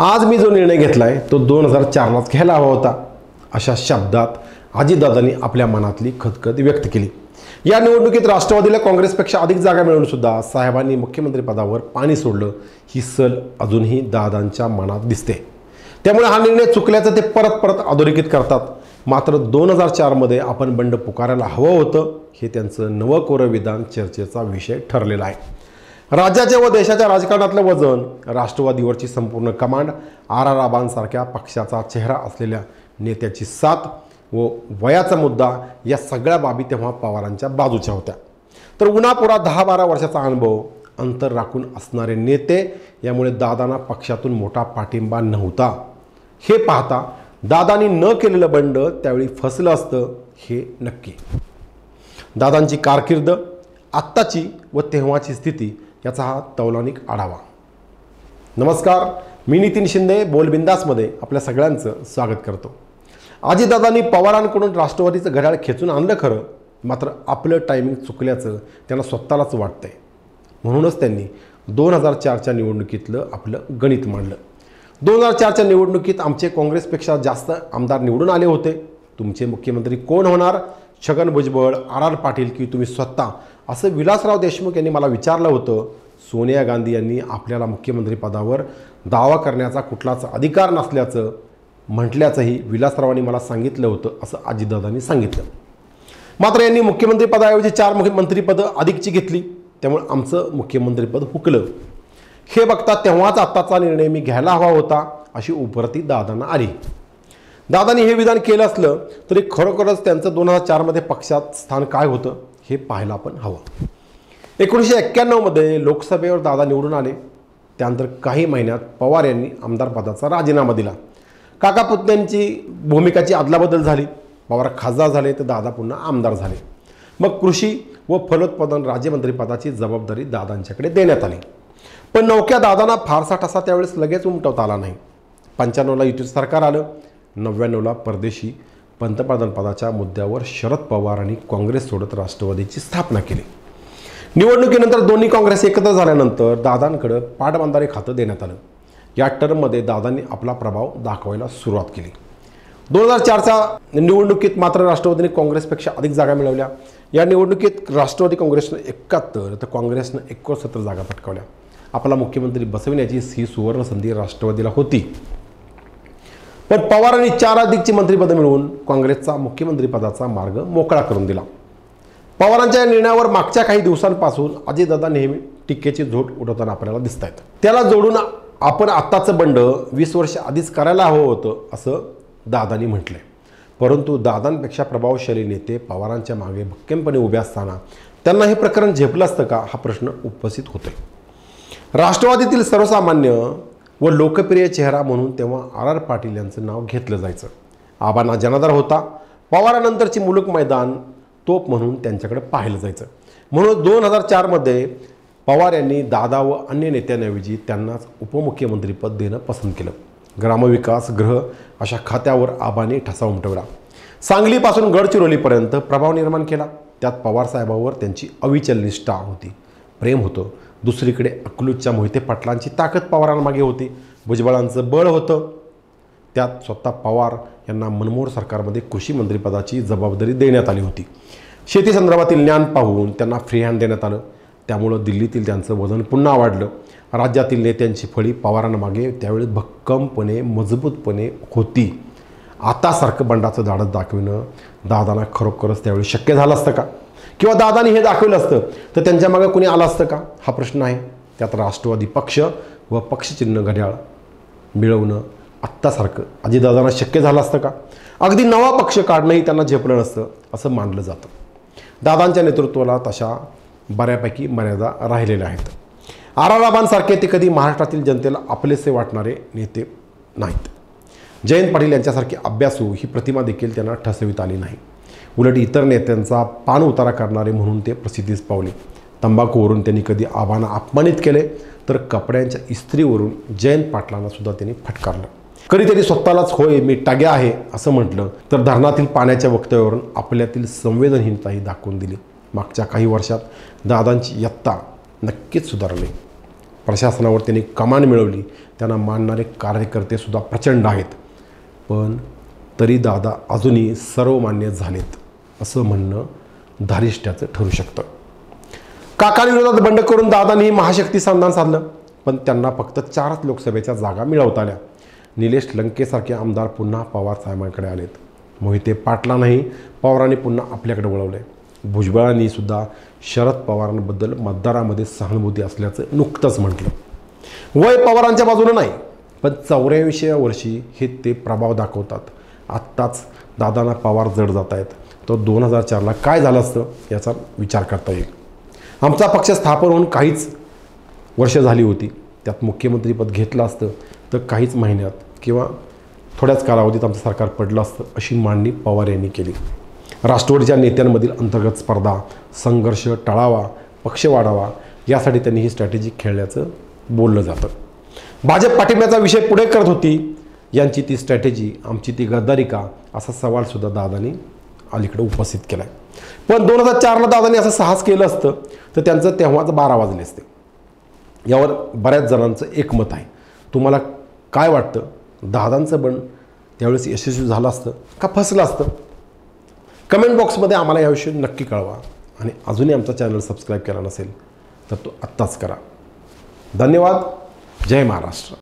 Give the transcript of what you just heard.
आज मी जो निर्णय घेतलाय तो 2004लाच घ्यायला हवा होता, अशा शब्दात अजितदादांनी आपल्या मनातली खदखद व्यक्त केली। या निवडणुकीत राष्ट्रवादीला काँग्रेसपेक्षा अधिक जागा मिळून सुद्धा साहेबांनी मुख्यमंत्री पदावर पाणी सोडलं, ही सल अजूनही दादांच्या मनात दिसते। त्यामुळे हा निर्णय चुकल्याचं ते परत परत अधोरेखित करतात। मात्र 2004 आपण बंड पुकारायला हवं होतं, हे त्यांचं नवं कोरं विधान चर्चेचा विषय ठरलेला आहे। राज्याच्या व देशाच्या राजकारणातलं वजन, राष्ट्रवादीवरची संपूर्ण कमांड, आबांसारख्या पक्षाचा चेहरा असलेल्या नेत्याची साथ व वयाचा मुद्दा, या सगळ्या बाबी तेव्हा पवारांच्या बाजूच्या होत्या। तर उन्हापुरा 10-12 वर्षाचा अनुभव, अंतर राखून असणारे नेते, यामुळे दादांना पक्षातून मोठा पाठिंबा नव्हता। हे पाहता दादांनी न केलेलं बंड त्यावेळी फसलं असतं हे नक्की। दादांची कारकीर्द, आत्ताची व तेव्हाची स्थिती याचा हा तौलनिक आढावा। नमस्कार, मी नितीन शिंदे बोलबिंदासमध्ये आपल्या सगळ्यांचं स्वागत करतो। अजितदादांनी पवारांकडून राष्ट्रवादीचं घड्याळ खेचून आणलं खरं, मात्र आपलं टायमिंग चुकल्याचं त्यांना स्वतःलाच वाटतंय। म्हणूनच त्यांनी 2004च्या निवडणुकीतलं आपलं गणित मांडलं। 2004च्या निवडणुकीत आमचे काँग्रेसपेक्षा जास्त आमदार निवडून आले होते। तुमचे मुख्यमंत्री कोण होणार? छगन भुजबळ, पाटील की तुम्ही स्वतः? असं विलासराव देशमुख यांनी मला विचारलं होतं। सोनिया गांधी यांनी आपल्याला मुख्यमंत्री पदावर दावा करण्याचा कुठलाच अधिकार नसल्याचं म्हटल्याचंही विलासरावांनी मला सांगितलं होतं, असं अजितदादांनी सांगितलं। मात्र यांनी मुख्यमंत्री पदाऐवजी 4 मंत्रिपदं अधिकची घेतली, त्यामुळे आमचं मुख्यमंत्रीपद हुकलं। हे बघता तेव्हाच आत्ताचा निर्णय मी घ्यायला हवा होता, अशी उपरती दादांना आली। दादांनी हे विधान केलं असलं तरी खरोखरच त्यांचं 2004 पक्षात स्थान काय होतं हे पाहायला पण हवं। 1991 लोकसभेवर दादा निवडून आले। त्यानंतर काही महिन्यात पवार यांनी आमदार पदाचा राजीनामा दिला। काका पुतण्यांची भूमिकाची अदलाबदल झाली। पवार खासदार झाले तर दादा पुन्हा आमदार झाले। मग कृषी व फलोत्पादन राज्यमंत्रीपदाची जबाबदारी दादांच्याकडे देण्यात आली। पण नौक्या दादांना फारसा ठसा त्यावेळेस लगेच उमटवता आला नाही। 95ला युतीचं सरकार आलं। 99ला परदेशी पंतप्रधान पदाच्या मुद्द्यावर शरद पवार आणि काँग्रेस सोडत राष्ट्रवादीची स्थापना केली। निवडणुकीनंतर दोन्ही काँग्रेस एकत्र झाल्यानंतर दादांकडे पाटबंधारे खातं देण्यात आलं। या टर्ममध्ये दादांनी आपला प्रभाव दाखवायला सुरुवात केली। 2004च्या निवडणुकीत मात्र राष्ट्रवादीने काँग्रेसपेक्षा अधिक जागा मिळवल्या। या निवडणुकीत राष्ट्रवादी काँग्रेसनं 71 तर काँग्रेसनं 69 जागा पटकावल्या। आपला मुख्यमंत्री बसविण्याची ही सुवर्ण संधी राष्ट्रवादीला होती। पण पवारांनी 4 अधिकची मंत्रिपदं मिळवून काँग्रेसचा मुख्यमंत्रीपदाचा मार्ग मोकळा करून दिला। पवारांच्या या निर्णयावर मागच्या काही दिवसांपासून अजितदादा नेहमी टीकेची झोड उडवताना आपल्याला दिसत आहेत। त्याला जोडून आपण आत्ताचं बंड 20 वर्ष आधीच करायला हवं होतं, असं दादांनी म्हटलंय। परंतु दादांपेक्षा प्रभावशाली नेते पवारांच्या मागे भक्कमपणे उभे असताना त्यांना हे प्रकरण झेपलं असतं का, हा प्रश्न उपस्थित होतोय। राष्ट्रवादीतील सर्वसामान्य व लोकप्रिय चेहरा म्हणून तेव्हा पाटील यांचं नाव घेतलं जायचं। आबांना जनाधार होता। पवारानंतरची मुलूक मैदान तोप म्हणून त्यांच्याकडे पाहिलं जायचं। म्हणून 2004 पवार यांनी दादा व अन्य नेत्यांऐवजी त्यांनाच उपमुख्यमंत्रीपद देणं पसंत केलं। ग्रामविकास, गृह अशा खात्यावर आबांनी ठसा उमटवला। सांगलीपासून गडचिरोलीपर्यंत प्रभाव निर्माण केला। त्यात पवारसाहेबांवर त्यांची अविचल निष्ठा होती, प्रेम होतं। दुसरीकडे अकलूजच्या मोहिते पाटलांची ताकद पवारांमागे होती, भुजबळांचं बळ होतं। त्यात स्वतः पवार यांना मनमोहन सरकारमध्ये कृषी मंत्रिपदाची जबाबदारी देण्यात आली होती। शेती संदर्भातील ज्ञान पाहून त्यांना फ्री हँड देण्यात आलं। त्यामुळं दिल्लीतील त्यांचं वजन पुन्हा वाढलं। राज्यातील नेत्यांची फळी पवारांमागे त्यावेळी भक्कमपणे मजबूतपणे होती। आतासारखं बंडाचं धाडस दाखवणं दादांना खरोखरच त्यावेळी शक्य झालं असतं का? किंवा दादांनी हे दाखवलं असतं तर त्यांच्या मागे कोणी आलं असतं का, हा प्रश्न आहे। त्यात राष्ट्रवादी पक्ष व पक्षचिन्ह घड्याळ मिळवणं आत्तासारखं अजितदादांना शक्य झालं असतं का? अगदी नवा पक्ष काढणंही त्यांना झेपलं नसतं, असं मानलं जातं। दादांच्या नेतृत्वाला तशा बऱ्यापैकी मर्यादा राहिलेल्या आहेत। आबांसारखे ते कधी महाराष्ट्रातील जनतेला आपलेसे वाटणारे नेते नाहीत। जयंत पाटील यांच्यासारखे अभ्यासू ही प्रतिमा देखील त्यांना ठसवित आली नाही। उलट इतर नेत्यांचा पान उतारा करणारे म्हणून ते प्रसिद्धीस पावले। तंबाखूवरून त्यांनी कधी आबांना अपमानित केले तर कपड्यांच्या इस्त्रीवरून जयंत पाटलांना सुद्धा त्यांनी फटकारलं। कधीतरी स्वतःलाच होय मी टाग्या आहे असं म्हटलं तर धरणातील पाण्याच्या वक्तव्यावरून आपल्यातील संवेदनहीनताही दाखवून दिली। मागच्या काही वर्षात दादांची इयत्ता नक्कीच सुधारली। प्रशासनावर त्यांनी कमान मिळवली, त्यांना मानणारे कार्यकर्तेसुद्धा प्रचंड आहेत. पण तरी दादा अजूनही सर्वमान्य झालेत असं म्हणणं धारिष्ट्याचं ठरू शकतं. काकांविरोधात बंड करून दादांनी महाशक्ती संधान साधलं, पण त्यांना फक्त 4 लोकसभेच्या जागा मिळवता आल्या. निलेश लंकेसारखे आमदार पुन्हा पवार साहेबांकडे आलेत. मोहिते पाटलांनाही पवारांनी पुन्हा आपल्याकडे वळवले. भुजबळांनी सुद्धा शरद पवारांबद्दल मतदारामध्ये सहानुभूती असल्याचं नुकतंच म्हटलं. वय पवारांच्या बाजूनं नाही, पण 84व्या वर्षी हे ते प्रभाव दाखवतात. आत्ताच दादांना पवार जड जात आहेत, तर 2004ला काय झालं असतं याचा विचार करता येईल. आमचा पक्ष स्थापन होऊन काहीच वर्ष झाली होती, त्यात मुख्यमंत्रीपद घेतलं असतं तर काहीच महिन्यात किंवा थोड्याच कालावधीत आमचं सरकार पडलं असतं, अशी मांडणी पवार यांनी केली. राष्ट्रवादीच्या नेत्यांमधील अंतर्गत स्पर्धा, संघर्ष टाळावा, पक्ष वाढावा यासाठी त्यांनी ही स्ट्रॅटेजी खेळल्याचं बोललं जातं. भाजप पाठिंब्याचा विषय पुढे करत होती. यांची ती स्ट्रॅटेजी, आमची ती गद्दारी का, असा सवालसुद्धा दादांनी अलीकडे उपस्थित केला आहे. पण 2004ला दादांनी असं साहस केलं असतं तर त्यांचं तेव्हाच 12 वाजले असते. यावर बऱ्याच जणांचं एकमत आहे. तुम्हाला काय वाटतं, दादांचं बंड त्यावेळेस यशस्वी झालं असतं का फसलं असतं? कमेंट बॉक्समध्ये आम्हाला याविषयी नक्की कळवा. आणि अजूनही आमचा चॅनल सबस्क्राईब केला नसेल तर तो आत्ताच करा. धन्यवाद. जय महाराष्ट्र.